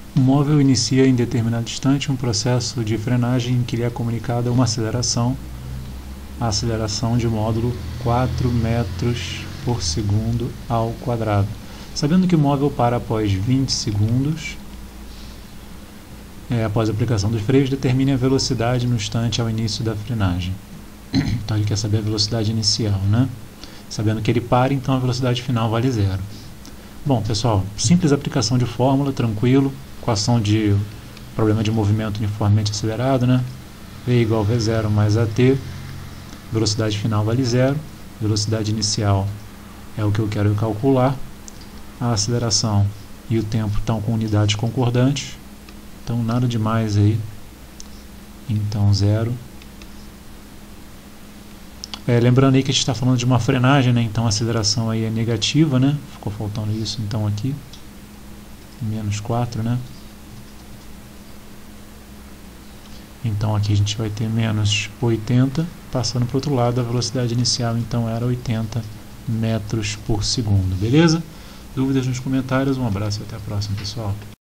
O móvel inicia em determinado instante um processo de frenagem em que lhe é comunicada uma aceleração, a aceleração de módulo 4 metros por segundo ao quadrado. Sabendo que o móvel para após 20 segundos, após a aplicação dos freios, determine a velocidade no instante ao início da frenagem. Então ele quer saber a velocidade inicial, né? Sabendo que ele para, então a velocidade final vale 0. Bom, pessoal, simples aplicação de fórmula, tranquilo, equação de problema de movimento uniformemente acelerado, né? V igual a V0 mais AT, velocidade final vale 0, velocidade inicial é o que eu quero calcular, a aceleração e o tempo estão com unidades concordantes, então nada demais aí, então 0. Lembrando aí que a gente está falando de uma frenagem, né? Então a aceleração aí é negativa, né? Ficou faltando isso então aqui, menos 4, né? Então aqui a gente vai ter menos 80, passando para o outro lado, a velocidade inicial então era 80 metros por segundo, beleza? Dúvidas nos comentários, um abraço e até a próxima, pessoal.